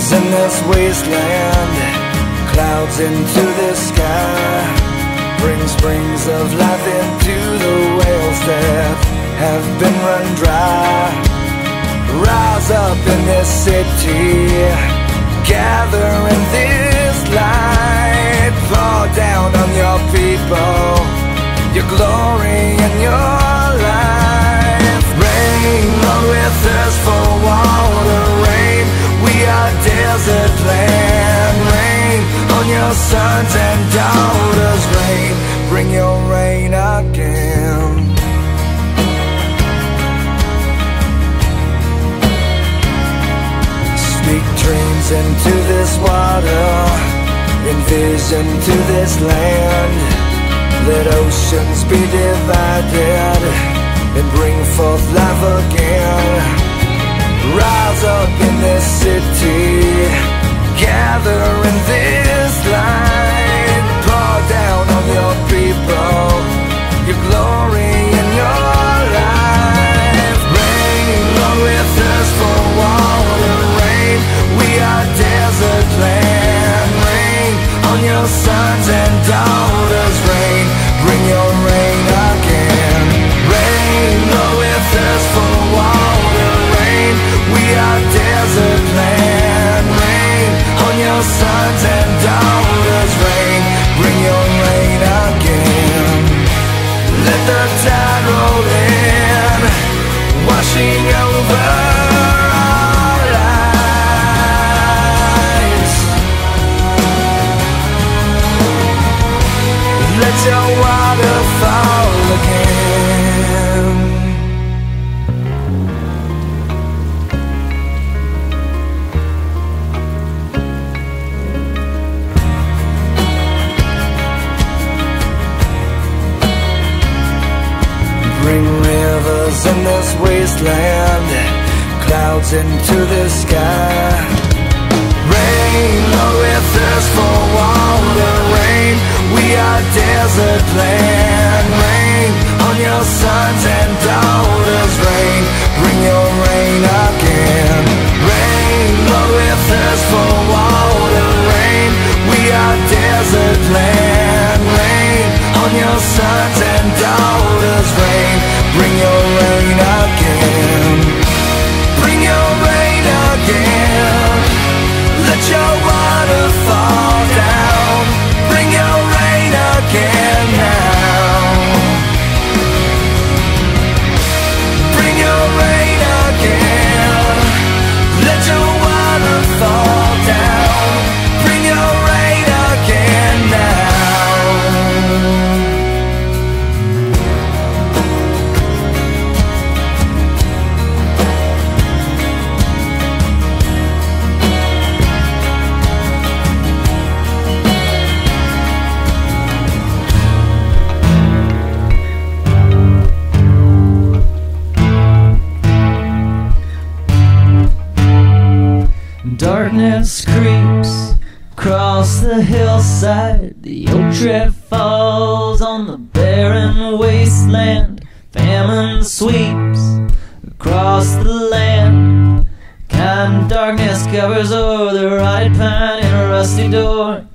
rivers in this wasteland, clouds into the sky. Bring springs of life into the wells that have been run dry. Rise up in this city, gather in this light. Pour down on your people, your glory and your life. Rain, Lord, with us for water. Rain, we are desert land. Rain on your sons and daughters. Rain, bring your rain again. Speak dreams into this water, envision to this land. Let oceans be divided and bring forth life again. Rise up in this city, gather in this light. Pour down on your people, your glory and your life. Rain, Lord, with us for water. Rain, we are desert land. Rain on your sons and daughters. Rain, bring your rain again. Rain, Lord, with us for water. Rain, we are desert land. Rain on your sons and daughters. Rain, bring your rain again. Let the tide roll in, washing over our lives. Let your water fall again. Bring rivers in this wasteland, clouds into the sky. Rain, Lord, with us for water. Rain, we are desert land. Rain on your sons and daughters. Rain, bring your rain again. Rain, Lord, with us for water. Rain, we are desert land. Rain on your sons and daughters. Rain, bring your rain again. Bring your rain again. Let your water fall down. Bring your rain again now. Bring your rain again. Let your water fall down. Bring your rain again now. Darkness creeps across the hillside. The oak tree falls on the barren wasteland. Famine sweeps across the land. Kind darkness covers over the rotted pine and a rusty door.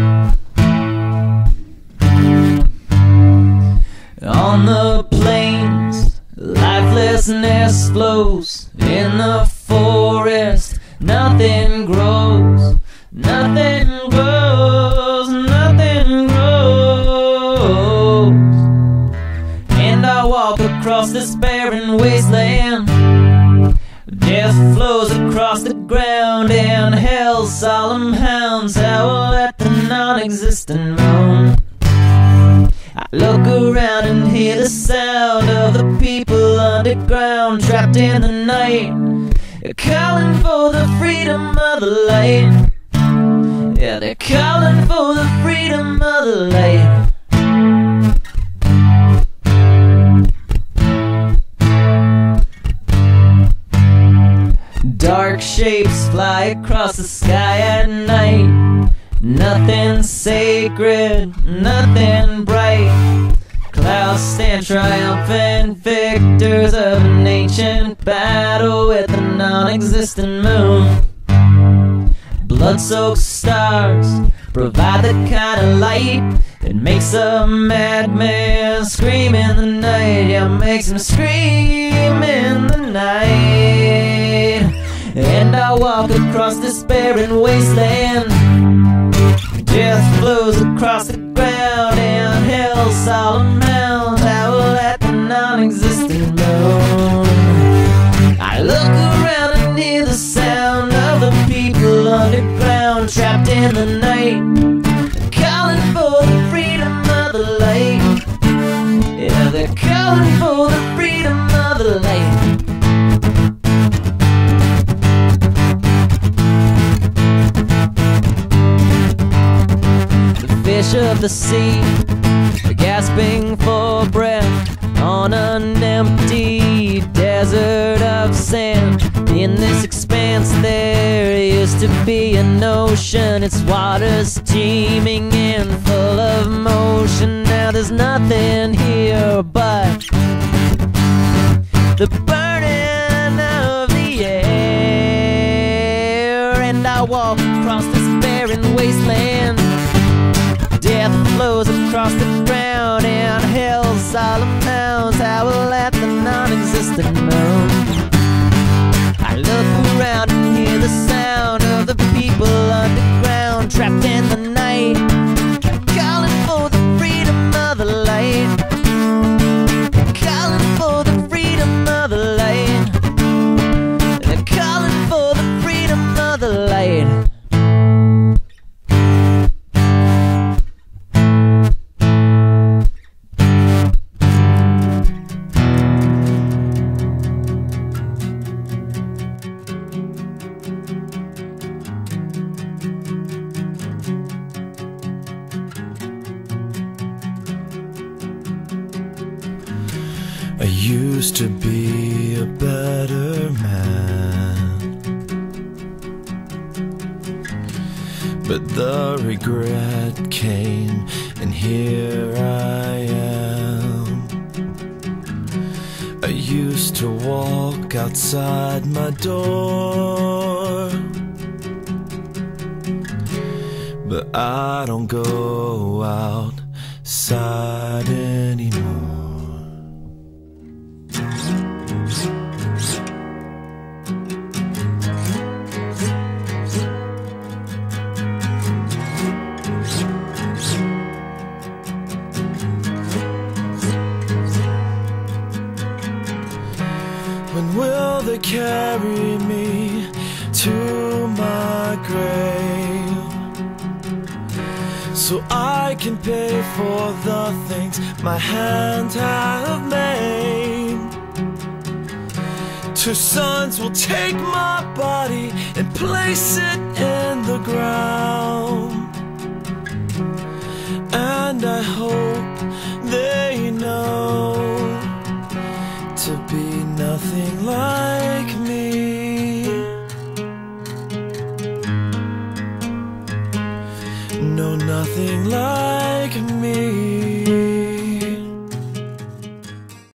On the plains, lifelessness flows. In the forest, nothing grows, nothing grows, nothing grows. And I walk across this barren wasteland. Death flows across the ground, and hell's solemn hounds howl at the non-existent moon. I look around and hear the sound of the people underground, trapped in the night, calling for the freedom of the light. Yeah, they're calling for the freedom of the light. Dark shapes fly across the sky at night. Nothing sacred, nothing bright. Clouds stand triumphant, victors of an ancient battle with a non-existent moon. blood-soaked stars provide the kind of light that makes a madman scream in the night. Yeah, makes him scream in the night. And I walk across this barren wasteland. Death flows across the ground, and hell's solemn hounds howl at the non-existent moon. I look around and hear the sound of the people underground, trapped in the night, calling for the freedom of the light. Yeah, they're calling for the freedom of the light. The fish of the sea are gasping for breath on an empty desert of sand. In this expanse there used to be an ocean. Its waters teeming and full of motion. Now there's nothing here but the burning of the air. And I walk across this barren wasteland. Death flows across the ground, and hell's solemn hounds howl at the non-existent moon. I look around and hear the sound of the people underground, trapped in the night, calling for the freedom of the light. Calling for the freedom of the light. They're calling for the freedom of the light. I used to be a better man, but the regret came, and here I am. I used to walk outside my door, but I don't go outside anymore. When will they carry me to my grave, so I can pay for the things my hands have made? 2 sons will take my body and place it in the ground, and I hope